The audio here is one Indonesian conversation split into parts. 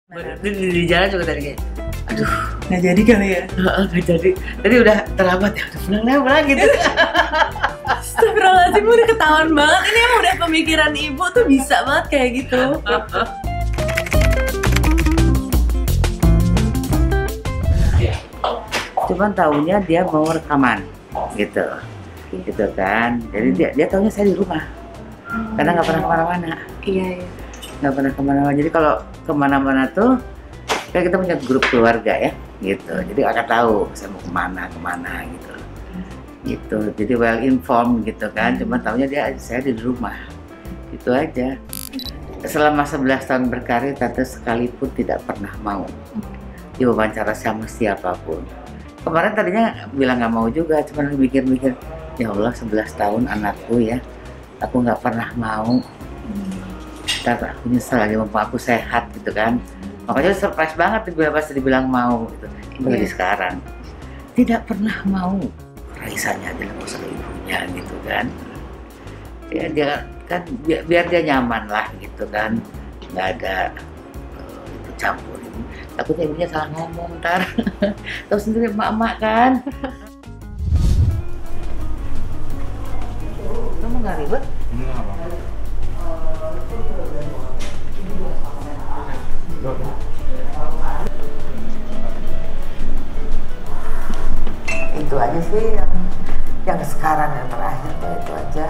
Di jalan juga tadi kayak, aduh nggak jadi kali ya? nggak jadi. Tadi udah terlambat ya, udah pulang gitu. Astagfirullahaladzim, udah ketahuan banget. Ini emang udah pemikiran ibu tuh bisa banget kayak gitu. Cuman taunya dia mau rekaman gitu kan. Jadi dia taunya saya di rumah karena nggak pernah kemana-mana. Iya. Nggak pernah kemana-mana. Jadi kalau kemana-mana tuh kayak kita punya grup keluarga ya gitu. Jadi akan tahu saya mau kemana gitu. Jadi well informed gitu kan. Cuma taunya saya di rumah itu aja. Selama 11 tahun berkarir, Tante sekalipun tidak pernah mau diwawancara sama siapapun. Kemarin tadinya bilang nggak mau juga, cuma mikir-mikir, ya Allah 11 tahun anakku ya, aku nggak pernah mau. Ntar aku nyesel aja, mumpung aku sehat gitu kan. Makanya surprise banget pasti dibilang mau gitu. Apalagi sekarang tidak pernah mau. Raisannya aja lah sama ibunya gitu kan. Ya dia kan biar dia nyaman lah gitu kan, nggak ada campur. Takutnya ibunya salah ngomong ntar. Tahu sendiri emak-emak kan. Kamu nggak ribet? Itu aja sih yang sekarang yang terakhir itu aja.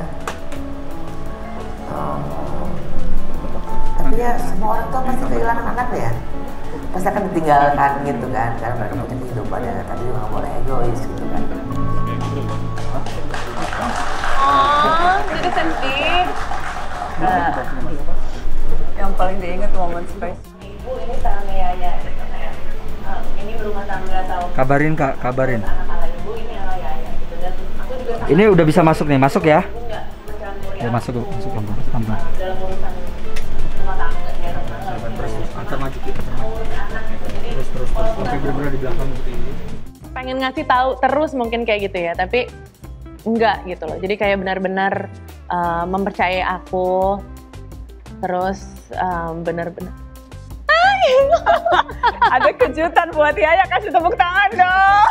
Tapi ya semua orang tuh pasti kehilangan anak ya, pasti akan ditinggalkan gitu kan, karena mereka punya kehidupan ya, tapi juga nggak boleh egois gitu kan. Oh, jadi sedih. Nah, yang paling diingat momen space. Ibu ini tangga Yaya gitu kayak, ini berumah tangga atau kabarin Kak, kabarin. Anak-anak ibu ini adalah Yaya gitu, dan aku juga sangat Ini udah bisa masuk nih, masuk ya? nggak mencampuri Ya masuk pelan-pelan. dalam urusan rumah tangga ya teman-teman. Antar maju kita. Terus sampai benar-benar di belakang seperti ini. Pengen ngasih tahu terus mungkin kayak gitu ya, tapi enggak gitu loh. Jadi kayak benar-benar mempercayai aku, terus benar-benar ada kejutan buat Yaya, kasih tepuk tangan dong.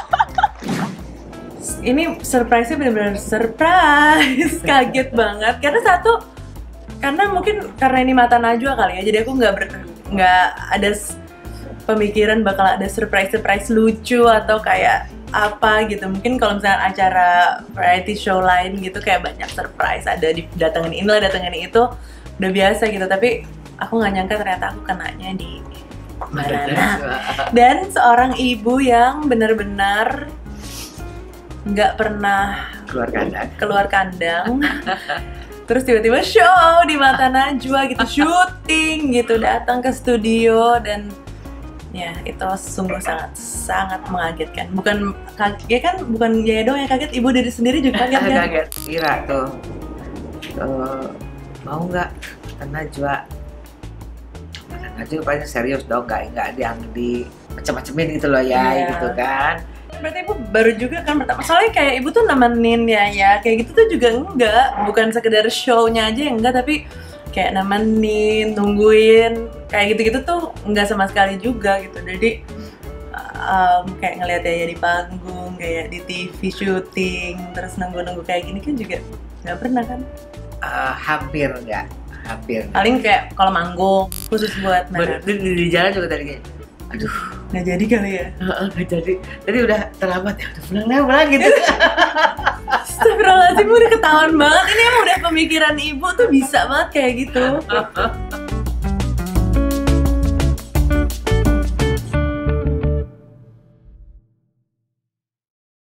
Ini surprise-nya benar-benar surprise, kaget banget. Karena mungkin karena ini mata Najwa kali ya, jadi aku nggak ada pemikiran bakal ada surprise lucu atau kayak apa gitu. Mungkin kalau misalnya acara variety show lain gitu kayak banyak surprise, ada datengin inilah, datengin itu, udah biasa gitu. Tapi aku nggak nyangka ternyata aku kenanya di Marana. Dan seorang ibu yang benar-benar nggak pernah keluar kandang. Terus tiba-tiba show di mata Najwa gitu, syuting gitu, datang ke studio, dan ya itu sungguh sangat mengagetkan. Bukan kaget kan, bukan Yaya doang yang kaget, ibu diri sendiri juga kaget kan? Kaget. Kira tuh mau nggak Najwa? Najwa paling serius dong, nggak yang di macem-macemin gitu loh ya, gitu kan. Berarti ibu baru juga kan pertama, soalnya kayak ibu tuh nemenin ya kayak gitu tuh juga enggak, bukan sekedar show-nya aja enggak, tapi kayak nemenin, nungguin, kayak gitu-gitu tuh enggak sama sekali juga gitu. Jadi kayak ngeliat Yaya di panggung, kayak di TV syuting, terus nunggu-nunggu kayak gini kan juga nggak pernah kan? Hampir nggak. Paling kayak kalau manggung khusus buat Di jalan juga tadi kayak, aduh nggak jadi kali ya? nggak jadi. Tadi udah terlambat ya, udah pulang gitu. Astagfirullahaladzim, udah ketahuan banget. Ini emang udah pemikiran ibu tuh bisa banget kayak gitu.